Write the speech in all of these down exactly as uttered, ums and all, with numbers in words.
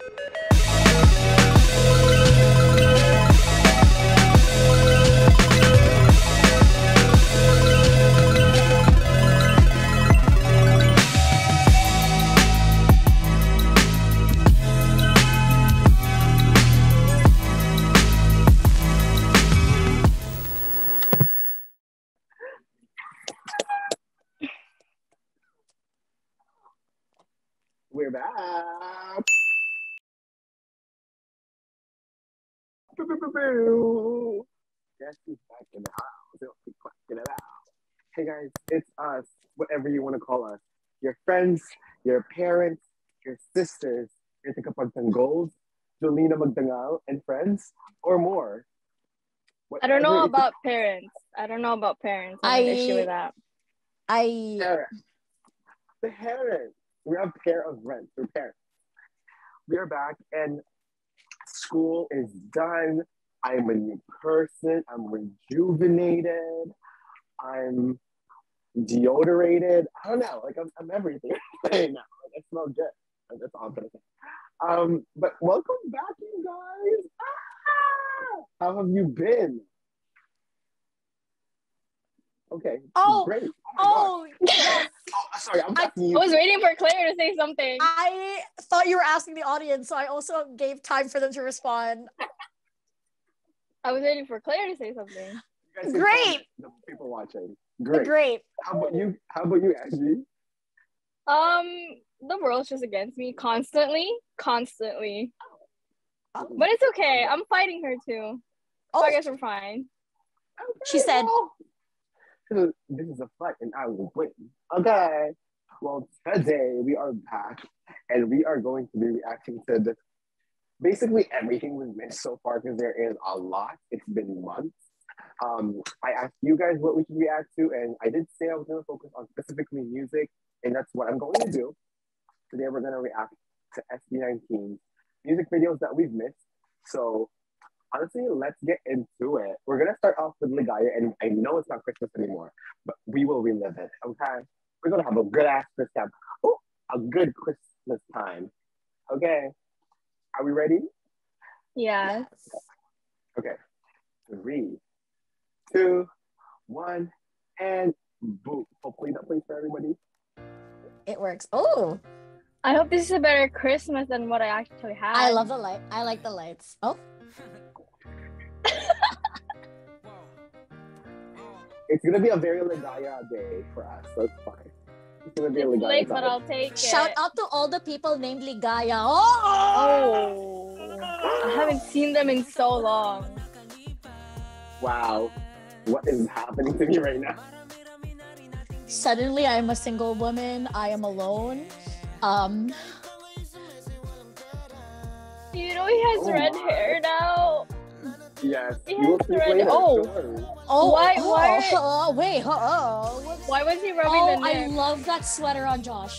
We're back. Guess who's back in the house? Hey guys, it's us, whatever you want to call us. Your friends, your parents, your sisters, your takapagtanggols, Jolina Magdangal, and friends, or more. I don't know about parents. I don't know about parents. I have an issue with that. I... Parents. The parents. We're a pair of rents. We're parents. We are back and school is done. I'm a new person. I'm rejuvenated. I'm deodorated. I don't know. Like I'm, I'm everything right now. Like, I smell good. That's all I'm gonna say. Um, but welcome back, you guys. Ah! How have you been? Okay. Oh, great. Oh, oh, yes. oh, sorry. I'm I, you. I was waiting for Claire to say something. I thought you were asking the audience, so I also gave time for them to respond. I was waiting for Claire to say something. Great. The people watching. Great. Great. How about you? How about you, Angie? Um, the world's just against me constantly, constantly. Oh. But it's okay. I'm fighting her too. Oh, so I guess we're fine. Okay, she said, well, this is a fight and I will win. Okay. Well, today we are back and we are going to be reacting to the, basically everything we've missed so far because there is a lot. It's been months. Um, I asked you guys what we should react to, and I did say I was going to focus on specifically music, and that's what I'm going to do. Today we're going to react to S B nineteen music videos that we've missed. So honestly, let's get into it. We're going to start off with Ligaya, and I know it's not Christmas anymore, but we will relive it, okay? We're going to have a good ass Christmas, oh, a good Christmas time, okay? Are we ready? Yes. Okay. Three, two, one, and boom. Hopefully that plays for everybody. It works. Oh. I hope this is a better Christmas than what I actually had. I love the light. I like the lights. Oh. It's gonna be a very Ligaya day for us, so it's fine. It's gonna be it's a Ligaya late, day. but I'll take Shout it. out to all the people named Ligaya. Oh. Oh. I haven't seen them in so long. Wow. What is happening to me right now? Suddenly, I am a single woman. I am alone. Um. You know he has oh red my. hair now. Yes. He You will has keep red. playing Oh. story. Oh. Why? Oh, Why? Oh, wait. Oh. What's... Why was he rubbing oh, the I nip? love that sweater on Josh.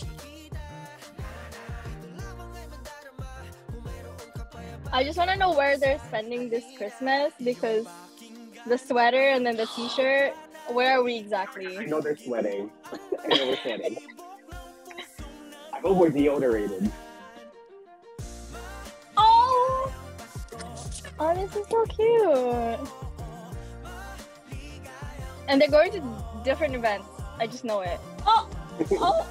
I just want to know where they're spending this Christmas because the sweater and then the t-shirt, where are we exactly? I know they're sweating. I know we're sweating. I hope we're deodораted. Oh! Oh, this is so cute. And they're going to different events. I just know it. Oh! Oh!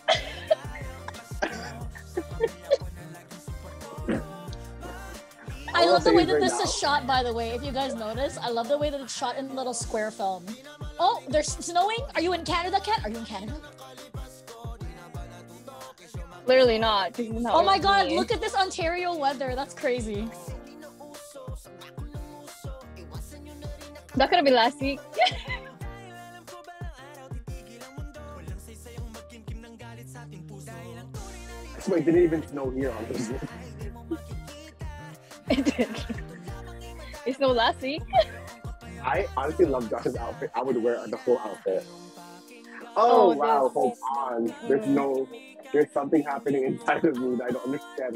I love the way that this is shot, by the way. If you guys notice, I love the way that it's shot in little square film. Oh, there's snowing? Are you in Canada, Kat? Are you in Canada? Literally not. not oh my god, me. look at this Ontario weather. That's crazy. That could have been last week. So it didn't even snow here, honestly. It did. It snowed last week. I honestly love Josh's outfit. I would wear the whole outfit. Oh, oh wow, hold on. There's no, there's something happening inside of me that I don't understand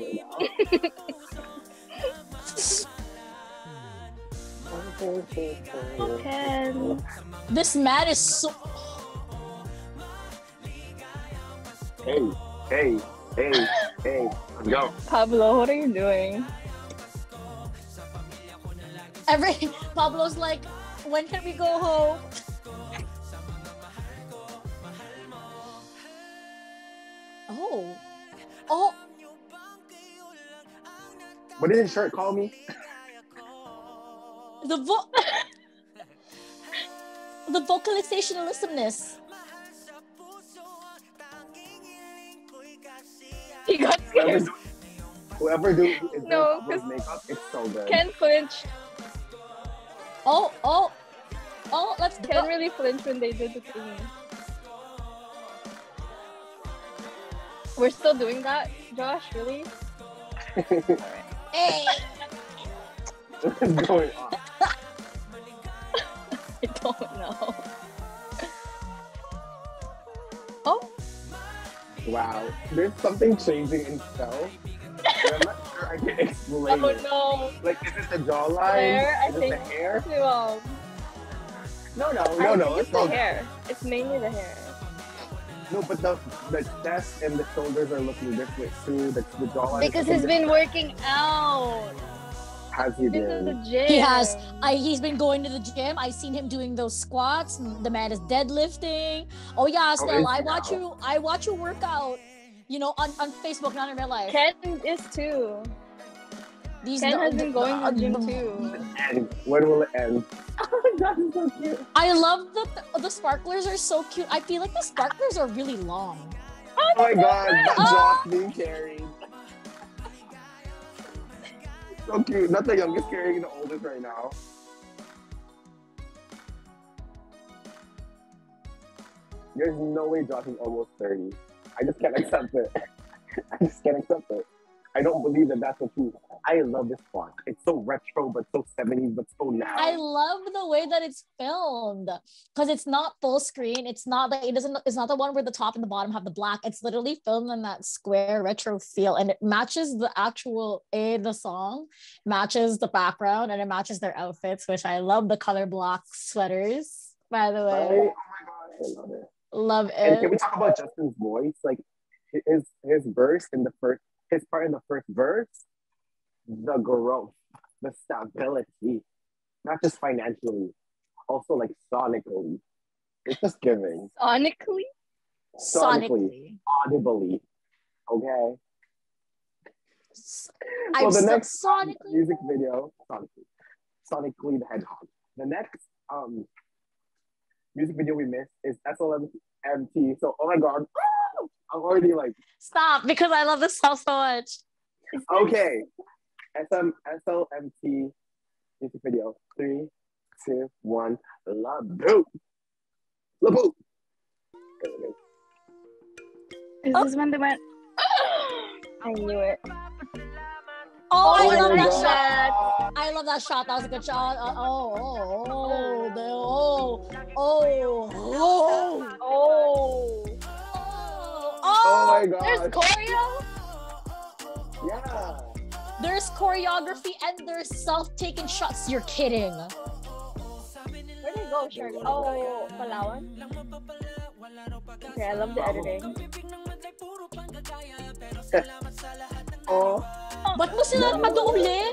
right now. Okay. This mat is so... Hey, hey, hey, hey. Let's go. Pablo, what are you doing? Every Pablo's like, when can we go home? Oh. Oh. What did his shirt call me? The vo- the vocalizationalismness. He got Whoever scared. do, whoever do is doing No, Pablo's 'cause makeup, it's so good. Ken flinched. Oh, oh, oh, let's Ken go. really flinched when they did the thingy. We're still doing that, Josh? Really? Hey. What's going on? I don't know. Oh, Wow. There's something changing in Spell. I'm not sure I can explain oh it. no. Like, is it the jawline? There, I is it think. the hair? Um, No, no, I no, no. think It's it's the all hair. It's mainly the hair. No, but the the chest and the shoulders are looking different too. The, the jawline. is Because looking he's been different. working out. Has he He's been to the been? gym. He has. I. He's been going to the gym. I've seen him doing those squats. The man is deadlifting. Oh yeah, Stella. is I he watch now? you. I watch you work out. You know, on, on Facebook, not in real life. Ken is too. These Ken the- has been the- going to the gym the- too. And when will it end? Oh, that is so cute. I love that the, the sparklers are so cute. I feel like the sparklers are really long. Oh my god, that Oh. Josh being carried. So cute. Not the youngest carrying the oldest right now. There's no way Josh is almost thirty. I just can't accept it. I just can't accept it. I don't believe that that's the truth. I love this font. It's so retro, but so seventies, but so now. I love the way that it's filmed because it's not full screen. It's not that it doesn't. It's not the one where the top and the bottom have the black. It's literally filmed in that square retro feel, and it matches the actual a the song, matches the background, and it matches their outfits, which I love. The color block sweaters, by the I, way, oh my god, I love it. love And can we it. talk about Justin's voice? Like his his verse in the first, his part in the first verse, the growth, the stability, not just financially, also like sonically. It's just giving. Sonically? Sonically, Audibly. Okay. S- So I'm the so- next sonically. music video, sonically, sonically the hedgehog. The next um music video we missed is S L M T. So oh my god, I'm already like Stop, because I love this song so much. okay. S M S L M T music video. Three, two, one. La boot. La boot. Is Oh. this when they went? I knew it. Oh, Oh I my love that God. shot. I love that shot. That was a good shot. Uh, oh, oh, oh, the, oh, oh, oh, Oh. oh, Oh my There's god. choreo? Yeah. There's choreography and there's self-taken shots. You're kidding. Where'd they go, Shark? Oh, Palawan? Okay, I love the editing. Oh. Ba't mo sila padoble?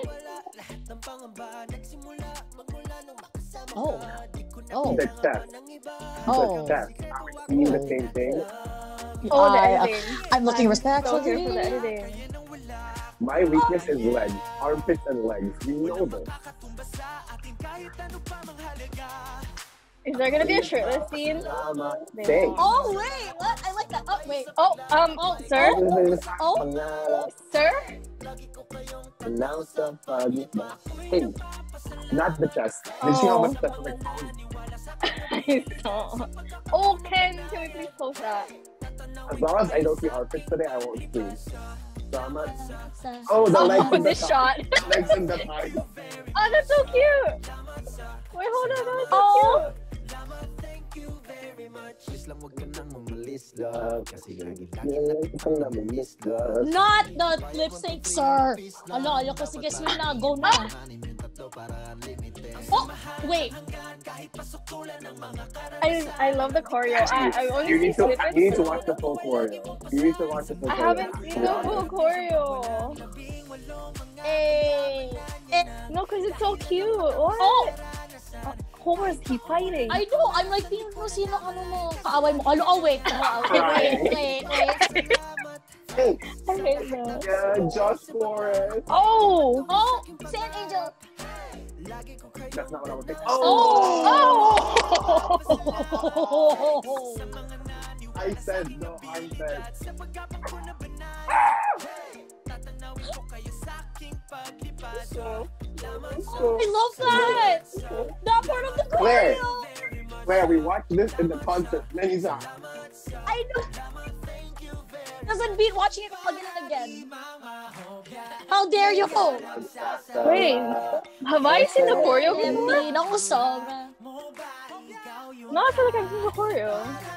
Oh, oh, The chest. oh. The chest. Are we seeing the same thing? Oh, the I- editing. I'm looking I'm so here for the respectfully. editing. My weakness is legs, armpits and legs. We know this. Is there gonna be a shirtless scene? Drama. There. Thanks. Oh, wait, what? I like that. Oh, wait. Oh, um, Oh, sir? Oh. Sir? Hey, not the chest. Did you see how Oh. much chest was exposed? I saw. Oh, Ken, can we please post that? As long as I don't see armpits today, I won't see. Drama. Oh, the Oh, legs Oh, and the this thighs. shot. Legs and the thighs. Oh, that's so cute. Wait, hold on. That was so Oh. cute. Not the lip sync, sir. Ano, ayoko. Sige, swim na. Go na. Oh, wait. I I love the choreo. I I only You see need to snippets. you need to watch the full choreo. You need to watch the full I choreo. haven't seen the full choreo. Hey. Eh, No, cause it's so cute. What? Oh, Uh, Homer's he fighting. I know. I'm like, tingin mo sino ano mo, kaaway mo. Ano, oh, wait. Oh, wait, wait, wait. Hey, I hate that. yeah, Josh Flores. Oh. Oh, Sand Angel. That's not what I was thinking. Oh. Oh. I said no. I said. I love that. That part of the Claire. choreo. Claire, we watched this in the concert many times. I know. Doesn't beat watching it again and again. How dare you? Wait, have I seen the choreo before? Hindi na ko sobra. No, I feel like I've seen the choreo.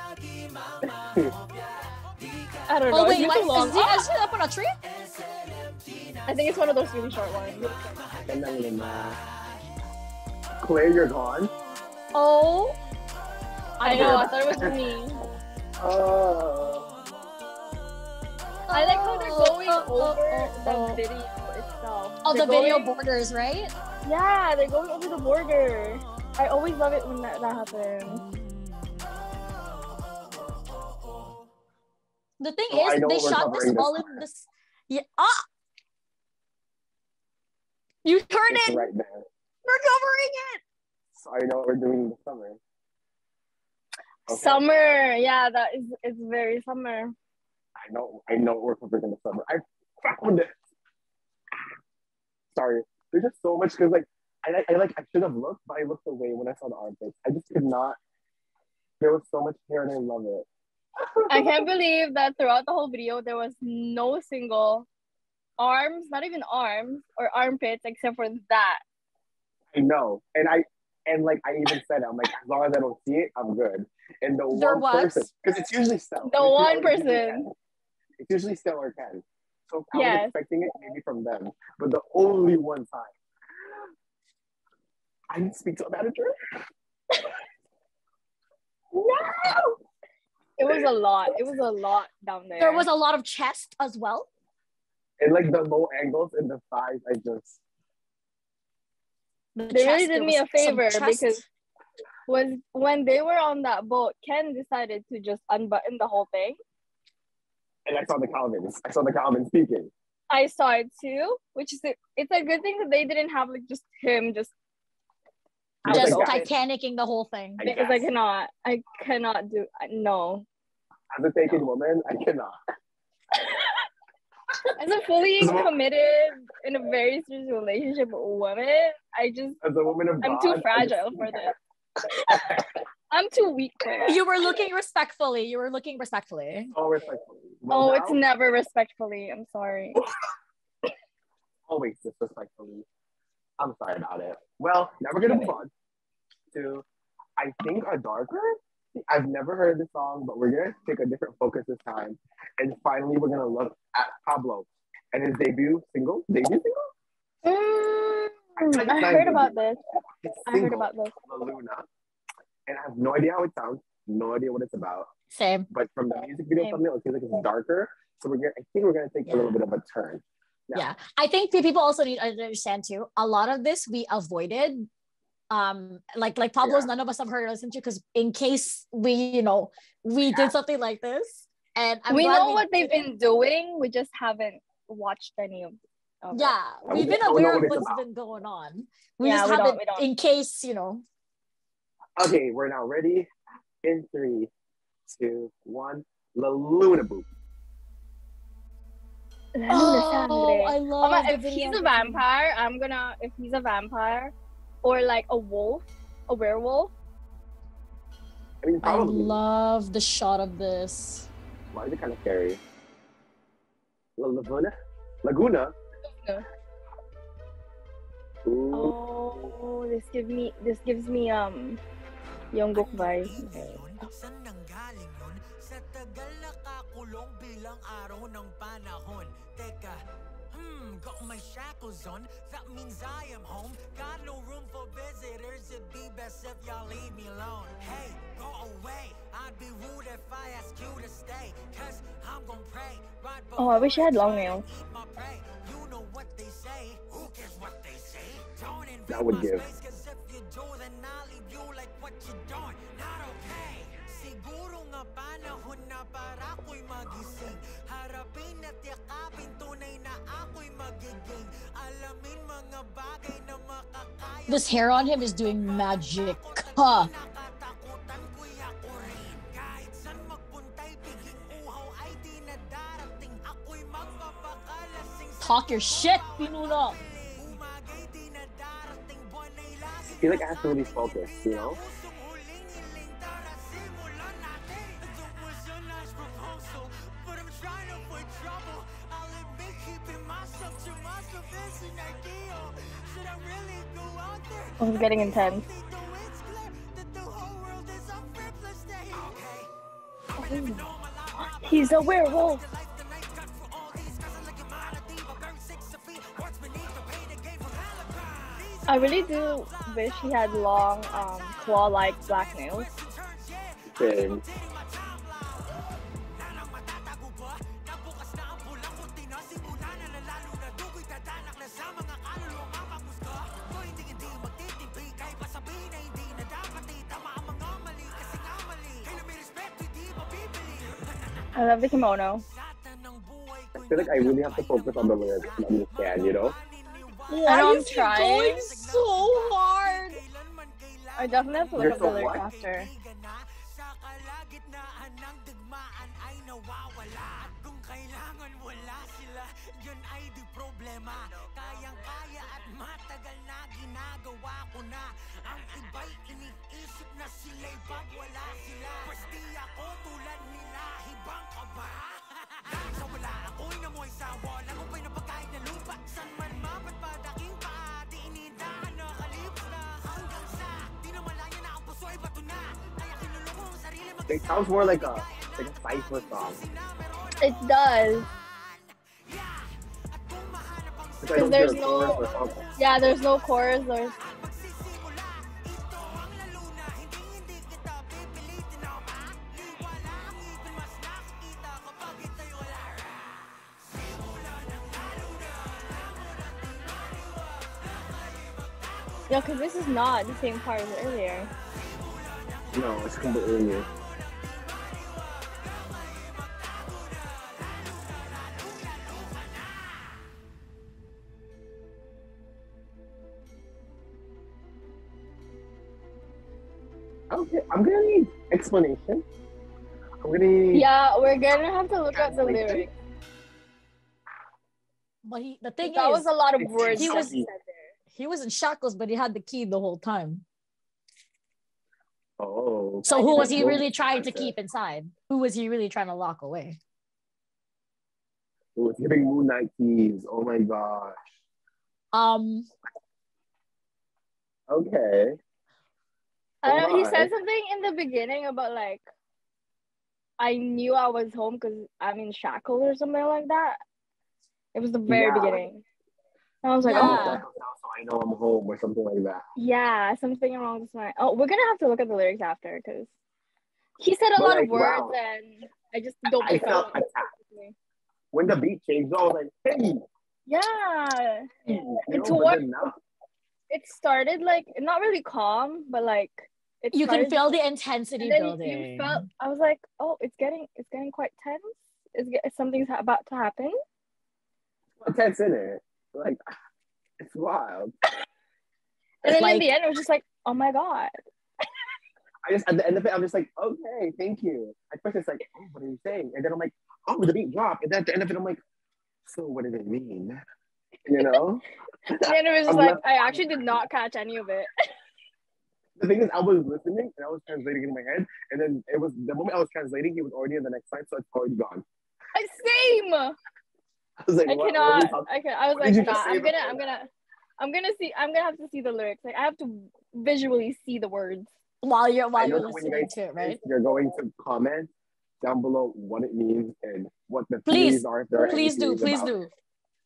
I don't know. Oh wait, it's why, too long. is it is it up on a tree? I think it's one of those really short ones. Gandang lima. Claire, you're gone. Oh. I know. I thought it was me. Oh. I like how they're going Oh, oh, over oh, the oh. video itself. Oh, They're the video going- borders, right? Yeah, they're going over the border. I always love it when that, that happens. The thing Oh, I is, know they what we're shot this covering this all in time. this. Yeah. Ah. You heard It's it. right there. We're covering it. So I know what we're doing in the summer. Okay. Summer, yeah, that is it's very summer. I know, I know what we're covering in the summer. I found it. Sorry, there's just so much because like I, I like I should have looked, but I looked away when I saw the armpits. I just could not. There was so much hair, and I love it. I can't believe that throughout the whole video there was no single arms, not even arms or armpits, except for that. I know, and I and like I even said, I'm like, as long as I don't see it, I'm good. And the There one was? person, because it's usually Stella. The It's one usually person. Ken. It's usually Stella or Ken. So I was Yes. expecting it maybe from them, but the only one time I need to speak to a manager. No. It was a lot. It was a lot down there. There was a lot of chest as well. And like the low angles and the thighs, I just The They really chest, did there me a was some favor chest. because was when they were on that boat, Ken decided to just unbutton the whole thing. and I saw the Calvins. I saw the Calvins speaking. I saw it too, which is a, it's a good thing that they didn't have like just him just out just in the open. Titanicing the whole thing. I Because I guess. cannot, I cannot do no. As a taken woman, I cannot. As a fully committed in a very serious relationship woman, I just As a woman of I'm God, too I fragile just- for this. I'm too weak for that. You were looking respectfully. You were looking respectfully. Oh, respectfully. Well, Oh, now, it's never respectfully. I'm sorry. always disrespectfully. I'm sorry about it. Well, now we're gonna move on to, I think, a darker. I've never heard the song, but we're gonna take a different focus this time, and finally we're gonna look at Pablo and his debut single. Debut single? Mm, Like, I not heard debut. about this. His I heard single, about this. La Luna, and I have no idea how it sounds, no idea what it's about. Same. But from the music video Same. thumbnail, it seems like it's darker. So we're gonna, I think we're gonna take Yeah. a little bit of a turn. Yeah. Yeah. I think pe- people also need to understand too. A lot of this we avoided. Um, like like Pablo's, Yeah. none of us have heard or listened to because in case we, you know, we did something like this. And I'm we glad know we what they've didn't. been doing. We just haven't watched any of. of it. Yeah, we we've been don't know aware what of it's what's about. been going on. We Yeah, just we don't- haven't, we don't. in case, you know. Okay, we're now ready. In three, two, one. La Luna Boop. La Luna Oh, Sangre. I Oh, love but the if video. he's a vampire, I'm gonna. If he's a vampire, or like a wolf, a werewolf. I mean, I probably. love the shot of this. Why is it kind of scary? La Laguna? Laguna? No. Ooh. Oh, this gives me. This gives me um, Jungkook vibes. Okay. Saan nanggaling yun? Sa tagal nakakulong bilang araw ng panahon. Teka, hmm, Mm, got my shackles on, that means I am home. Got no room for visitors, it'd be best if y'all leave me alone. Hey, go away, I'd be rude if I ask you to stay. Cause I'm gon' pray right Oh, I wish she had long before I nails. eat my prey. You know what they say, who cares what they say? Don't invade That would my give. space, cause if you do, then I'll leave you like what you doing. Not okay. Siguro nga panahon na para ako'y magising. Harapin at yakapin, tunay na ako'y magiging. Alamin mga bagay na makakaya. This hair on him is doing magic. Huh. Nakatakutan ko'y ako rin. Kahit saan magpunta'y biging uhaw ay di na darating. Ako'y magpapakalasing. Talk your shit, Pinuna. Umagay di na darating. Buwan ay lagi. He like has to really focus, you know? Pusong huling-hiling tara simulan natin. Ito was your last proposal, but I'm trying to avoid trouble. I'll admit keeping myself to myself is an ideal. Should I really go out there? Oh, it's getting intense. Though it's clear that the whole world is a frivolous day. Okay. I've been living all my life. He's a werewolf. The life the night got for all these cousins like a minor diva. Buried six feet. What's beneath the pain that came from Halifax? I really do wish he had long, um, claw-like black nails. Same. I love the kimono. I feel like I really have to focus on the lyrics to understand, you know? I know I'm is he trying. going so hard? I definitely have to look You're up so the lyrics what? after. Sa kalagitnaan ng digmaan ay nawawala. At kung kailangan wala sila, yun ay di problema. Kayang-kaya at matagal na ginagawa ko na. Ang iba'y iniisip na sila'y pag wala sila. Pwes di ako tulad nila, hibang ka ba? Sa wala ako'y namoy sa wala ko pa'y napagkahit na lupa. San man mapatpadaking pa, di iniindahan na kalips na. Hanggang sa, di na malaya na ang puso ay bato na. Kaya kinulong ko ang sarili mag- It sounds more like a like a cipher song. It does. Which I don't there's hear a chorus no- or something. Yeah, there's no chorus. There's Magsisimula, ito ang lalo na hindi hindi kita pipilitin na maliwala ang ngipin mas nakikita kapag ito'y wala. Simula ng lalo na yeah, because this is not the same part as earlier. No, it's completely new. Okay, I'm gonna need explanation. I'm gonna need Yeah, we're gonna have to look up the Translation? lyrics. But he, the thing That is, was a lot of It's words. he that was- said there. he was in shackles, but he had the key the whole time. Oh. So who was he Well, really trying to okay. keep inside? Who was he really trying to lock away? Oh, it's giving Moon Knight keys. Oh my gosh. Um, Okay. I don't know. He Why? said something in the beginning about like, I knew I was home because I'm in shackles or something like that. It was the very Yeah. beginning. And I was like, Yeah. I'm in oh, shackles now, so I know I'm home or something like that. yeah, something along this line. Oh, we're gonna have to look at the lyrics after because he said a But, lot like, of words wow. and I just don't I pick felt up. attacked. When the beat changed, I was like, hey, Yeah, you know, It's but what- then now, it started like not really calm, but like it you can started- feel the intensity and then building. you, you felt. I was like, oh, it's getting it's getting quite tense. Is something's ha- about to happen? what's tense in it? Like, it's wild. And then in like- the end, it was just like, oh my god. I just, at the end of it, I'm just like, okay, thank you. At first, it's like, oh, what are you saying? And then I'm like, oh, the beat dropped. And then at the end of it, I'm like, so what does it mean? You know? And then it was just I'm like, left- I actually did not catch any of it. The thing is, I was listening and I was translating in my head. And then it was the moment I was translating, he was already in the next line, so it's already gone. Same. I I was like, what, what are we cannot. talking- I can. I was what like, did you nah. just say I'm gonna. before I'm that? gonna. I'm gonna see. I'm gonna have to see the lyrics. Like I have to visually see the words. while you're I while know you're that when you listening guys to it, right? You're going to comment down below what it means and what the Please, theories are. If there are any Please do, theories please about do. it.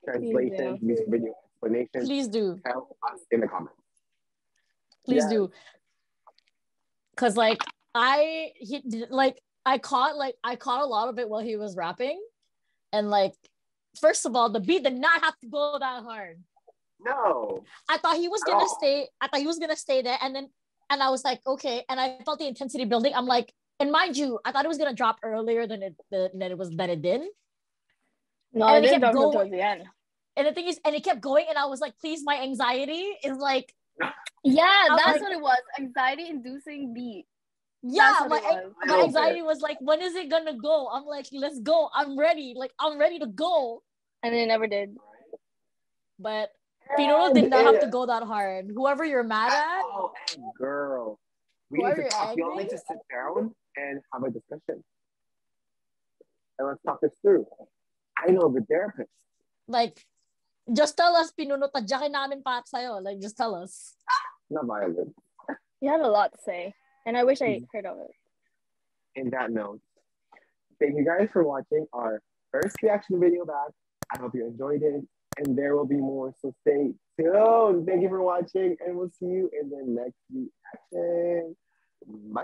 translations, music video explanations, Please do. tell us in the comments. Please Yes. do. Cause like I he like I caught like I caught a lot of it while he was rapping. And like first of all, the beat did not have to go that hard. No. I thought he was At gonna all. stay, I thought he was gonna stay there, and then and I was like, okay, and I felt the intensity building. I'm like, and mind you, I thought it was gonna drop earlier than it than it was than it did. No, And I it didn't kept talk going- towards the end. And the thing is, and it kept going, and I was like, please, my anxiety is like, Yeah, I'm that's like- what it was. Anxiety-inducing beat. yeah, That's my, what it was. my Little anxiety was like, when is it gonna go? I'm like, let's go. I'm ready. Like, I'm ready to go. And it never did. But Pinono did not have to And- go that hard. Whoever you're mad at, Oh, and girl. We Why need are to you talk. We all angry? need to sit down and have a discussion. And let's talk this through. I know the therapist. like, just tell us, Pinono, tadyakin namin pa sa'yo. Like, just tell us. Not violent. He had a lot to say. And I wish I Mhm. heard of it. In that note, thank you guys for watching our first reaction video back. I hope you enjoyed it. And there will be more, so stay tuned. Thank you for watching, and we'll see you in the next reaction. Bye.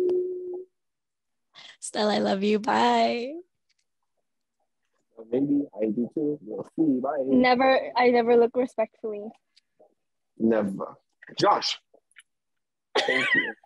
Stella, I love you. Bye. Or maybe I do too. We'll see. Bye. Never, I never look respectfully. Never. Josh. Thank you.